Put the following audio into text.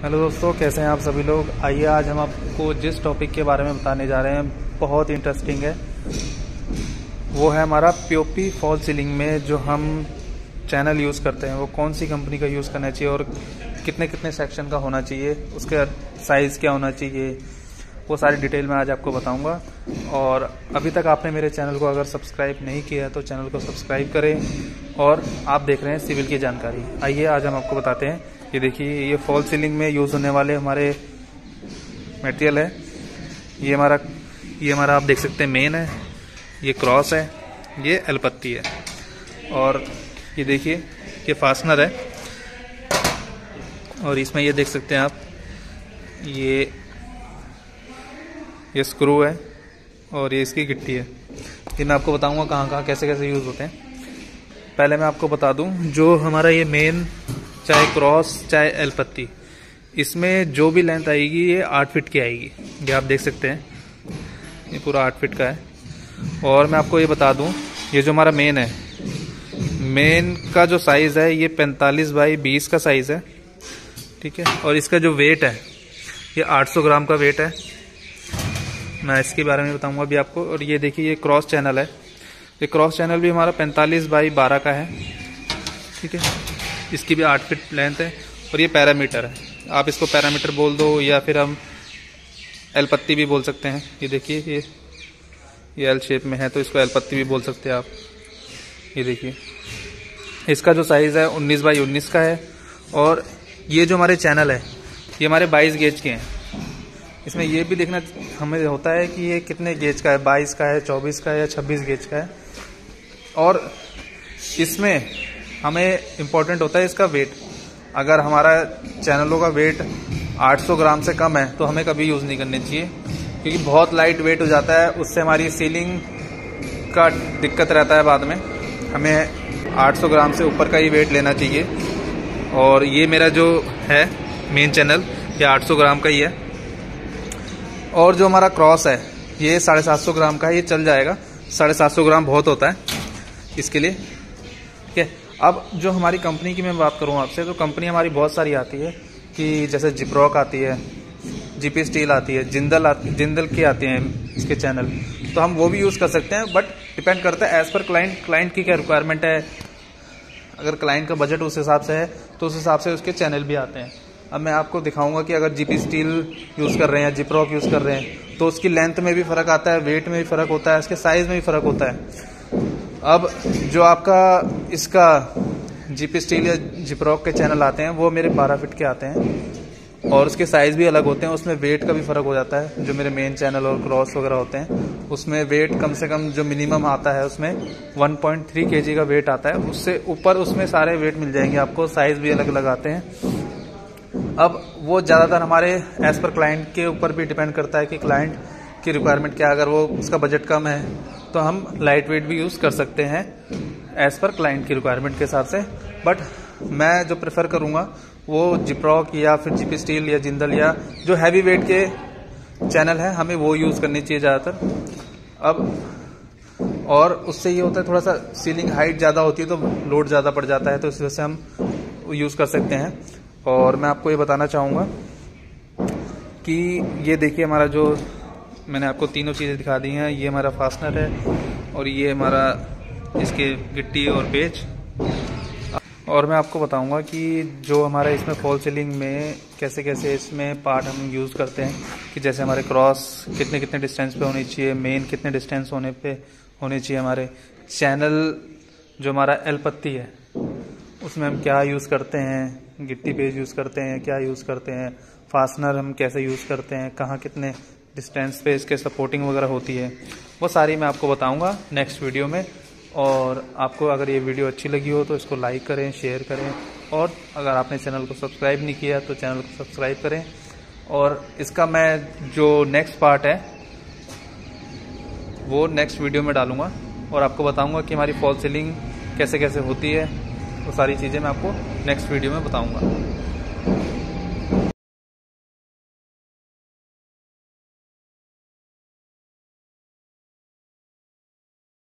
Hello दोस्तों, कैसे हैं आप सभी लोग। आइए आज हम आपको जिस टॉपिक के बारे में बताने जा रहे हैं बहुत इंटरेस्टिंग है। वो है हमारा पीओपी फॉल सीलिंग में जो हम चैनल यूज़ करते हैं वो कौन सी कंपनी का यूज़ करना चाहिए और कितने कितने सेक्शन का होना चाहिए, उसका साइज़ क्या होना चाहिए, वो सारी डिटेल में आज आपको बताऊंगा। और अभी तक आपने मेरे चैनल को अगर सब्सक्राइब नहीं किया है तो चैनल को सब्सक्राइब करें। और आप देख रहे हैं सिविल की जानकारी। आइए आज हम आपको बताते हैं। ये देखिए, ये फॉल सीलिंग में यूज़ होने वाले हमारे मटेरियल है। ये हमारा आप देख सकते हैं मेन है, ये क्रॉस है, ये एलपत्ती है, और ये देखिए ये फास्टनर है। और इसमें ये देख सकते हैं आप, ये स्क्रू है और ये इसकी गिट्टी है। ये मैं आपको बताऊंगा कहाँ कहाँ कैसे कैसे यूज़ होते हैं। पहले मैं आपको बता दूं, जो हमारा ये मेन, चाहे क्रॉस चाहे एलपत्ती, इसमें जो भी लेंथ आएगी ये 8 फीट की आएगी। ये आप देख सकते हैं, ये पूरा 8 फीट का है। और मैं आपको ये बता दूं, ये जो हमारा मेन है, मेन का जो साइज़ है ये 45 बाई 20 का साइज़ है, ठीक है। और इसका जो वेट है ये 800 ग्राम का वेट है। मैं इसके बारे में बताऊंगा अभी आपको। और ये देखिए, ये क्रॉस चैनल है। ये क्रॉस चैनल भी हमारा 45 बाई 12 का है, ठीक है। इसकी भी 8 फीट लेंथ है। और ये पैरामीटर है, आप इसको पैरामीटर बोल दो या फिर हम एलपत्ती भी बोल सकते हैं। ये देखिए, ये एल शेप में है तो इसको एलपत्ती भी बोल सकते हैं आप। ये देखिए, इसका जो साइज़ है 19 बाई 19 का है। और ये जो हमारे चैनल है ये हमारे 22 गेज के हैं। इसमें ये भी देखना हमें होता है कि ये कितने गेज का है, 22 का है, 24 का है या 26 गेज का है। और इसमें हमें इम्पोर्टेंट होता है इसका वेट। अगर हमारा चैनलों का वेट 800 ग्राम से कम है तो हमें कभी यूज़ नहीं करनी चाहिए, क्योंकि बहुत लाइट वेट हो जाता है। उससे हमारी सीलिंग का दिक्कत रहता है बाद में। हमें 800 ग्राम से ऊपर का ही वेट लेना चाहिए। और ये मेरा जो है मेन चैनल ये 800 ग्राम का ही है। और जो हमारा क्रॉस है ये 750 ग्राम का है, ये चल जाएगा। 750 ग्राम बहुत होता है इसके लिए, ठीक है। अब जो हमारी कंपनी की मैं बात करूं आपसे, तो कंपनी हमारी बहुत सारी आती है, कि जैसे जिप्रोक आती है, जीपी स्टील आती है, जिंदल की आती हैं इसके चैनल। तो हम वो भी यूज़ कर सकते हैं, बट डिपेंड करता है एज़ पर क्लाइंट की क्या रिक्वायरमेंट है। अगर क्लाइंट का बजट उस हिसाब से है तो उस हिसाब से उसके चैनल भी आते हैं। अब मैं आपको दिखाऊंगा कि अगर जीपी स्टील यूज़ कर रहे हैं, जिप्रोक यूज़ कर रहे हैं, तो उसकी लेंथ में भी फ़र्क आता है, वेट में भी फ़र्क होता है, इसके साइज़ में भी फ़र्क होता है। अब जो आपका इसका जीपी स्टील या जिप्रोक के चैनल आते हैं वो मेरे 12 फीट के आते हैं, और उसके साइज़ भी अलग होते हैं। उसमें वेट का भी फ़र्क हो जाता है। जो मेरे मेन चैनल और क्रॉस वगैरह होते हैं उसमें वेट कम से कम जो मिनिमम आता है उसमें 1.3 kg का वेट आता है। उससे ऊपर उसमें सारे वेट मिल जाएंगे आपको। साइज़ भी अलग अलग आते हैं। अब वो ज़्यादातर हमारे एज़ पर क्लाइंट के ऊपर भी डिपेंड करता है कि क्लाइंट की रिक्वायरमेंट क्या है। अगर वो उसका बजट कम है तो हम लाइट वेट भी यूज़ कर सकते हैं एज़ पर क्लाइंट की रिक्वायरमेंट के हिसाब से। बट मैं जो प्रेफर करूँगा वो जिप्रोक या फिर जीपी स्टील या जिंदल या जो हैवी वेट के चैनल है हमें वो यूज़ करनी चाहिए ज़्यादातर। अब और उससे ये होता है, थोड़ा सा सीलिंग हाइट ज़्यादा होती है तो लोड ज़्यादा पड़ जाता है, तो इस वजह से हम यूज़ कर सकते हैं। और मैं आपको ये बताना चाहूँगा कि ये देखिए, हमारा जो मैंने आपको तीनों चीज़ें दिखा दी हैं। ये हमारा फास्टनर है और ये हमारा इसके गिट्टी और पेच। और मैं आपको बताऊंगा कि जो हमारा इसमें फॉल सीलिंग में कैसे कैसे इसमें पार्ट हम यूज़ करते हैं, कि जैसे हमारे क्रॉस कितने कितने डिस्टेंस पे होनी चाहिए, मेन कितने डिस्टेंस होने पे होनी चाहिए, हमारे चैनल जो हमारा एलपत्ती है उसमें हम क्या यूज़ करते हैं, गिट्टी पेज यूज़ करते हैं, क्या यूज़ करते हैं, फास्टनर हम कैसे यूज़ करते हैं, कहाँ कितने डिस्टेंस पे इसके सपोर्टिंग वगैरह होती है, वो सारी मैं आपको बताऊंगा नेक्स्ट वीडियो में। और आपको अगर ये वीडियो अच्छी लगी हो तो इसको लाइक करें, शेयर करें, और अगर आपने चैनल को सब्सक्राइब नहीं किया तो चैनल को सब्सक्राइब करें। और इसका मैं जो नेक्स्ट पार्ट है वो नेक्स्ट वीडियो में डालूंगा और आपको बताऊंगा कि हमारी फॉल सीलिंग कैसे कैसे होती है। वो सारी चीज़ें मैं आपको नेक्स्ट वीडियो में बताऊंगा।